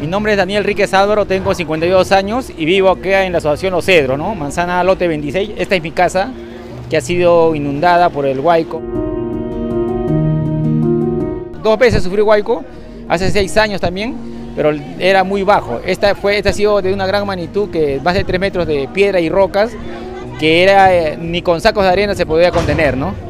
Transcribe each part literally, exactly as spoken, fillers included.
nombre es Daniel Ríquez Álvaro, tengo cincuenta y dos años y vivo acá en la asociación Los Cedros, ¿no? Manzana Lote veintiséis. Esta es mi casa, que ha sido inundada por el huaico. Dos veces sufrí huaico, hace seis años también, pero era muy bajo. Esta, fue, esta ha sido de una gran magnitud, que más de tres metros de piedra y rocas, que era, eh, ni con sacos de arena se podía contener, ¿no?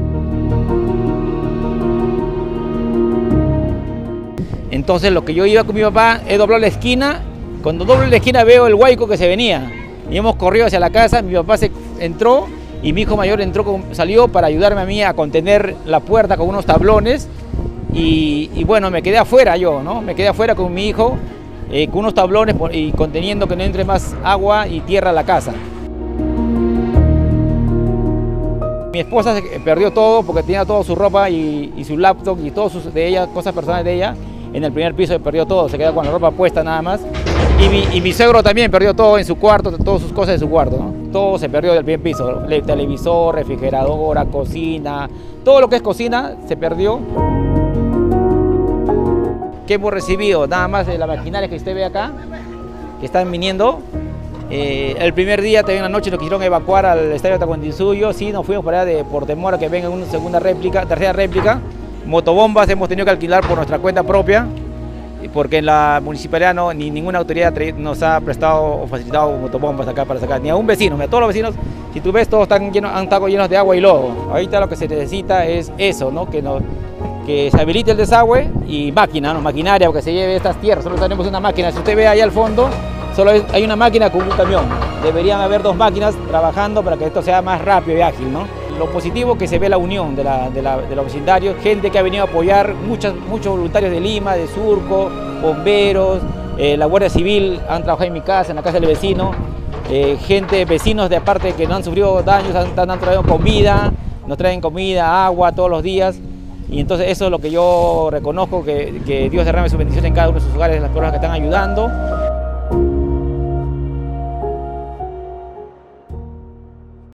Entonces lo que yo iba con mi papá, he doblado la esquina, cuando doblo la esquina veo el huaico que se venía. Y hemos corrido hacia la casa, mi papá se entró y mi hijo mayor entró, salió para ayudarme a mí a contener la puerta con unos tablones. Y, y bueno, me quedé afuera yo, ¿no? Me quedé afuera con mi hijo, eh, con unos tablones y conteniendo que no entre más agua y tierra a la casa. Mi esposa se perdió todo porque tenía toda su ropa y, y su laptop y todas sus, de ella, cosas personales de ella. En el primer piso se perdió todo, se quedó con la ropa puesta nada más. Y mi, y mi suegro también perdió todo en su cuarto, todas sus cosas de su cuarto, ¿no? Todo se perdió del primer piso, televisor, refrigeradora, cocina, todo lo que es cocina se perdió. ¿Qué hemos recibido? Nada más de la maquinaria que usted ve acá, que están viniendo. Eh, el primer día, también en la noche, nos quisieron evacuar al estadio Tacuantinsuyo. Sí, nos fuimos para allá de, por temor a que venga una segunda réplica, tercera réplica. Motobombas hemos tenido que alquilar por nuestra cuenta propia, porque en la municipalidad no, ni ninguna autoridad nos ha prestado o facilitado motobombas acá para sacar, ni a un vecino. Mira, todos los vecinos, si tú ves, todos están llenos, han estado llenos de agua y lodo. Ahorita lo que se necesita es eso, ¿no? Que, no, que se habilite el desagüe y máquina, ¿no? Maquinaria, porque se lleve estas tierras. Solo tenemos una máquina. Si usted ve ahí al fondo, solo hay una máquina con un camión. Deberían haber dos máquinas trabajando para que esto sea más rápido y ágil, ¿no? Lo positivo es que se ve la unión de, la, de, la, de los vecindarios, gente que ha venido a apoyar, muchas, muchos voluntarios de Lima, de Surco, bomberos, eh, la Guardia Civil han trabajado en mi casa, en la casa del vecino, eh, gente, vecinos de aparte que no han sufrido daños, han, han traído comida, nos traen comida, agua todos los días. Y entonces eso es lo que yo reconozco, que, que Dios derrame su bendición en cada uno de sus hogares, las personas que están ayudando.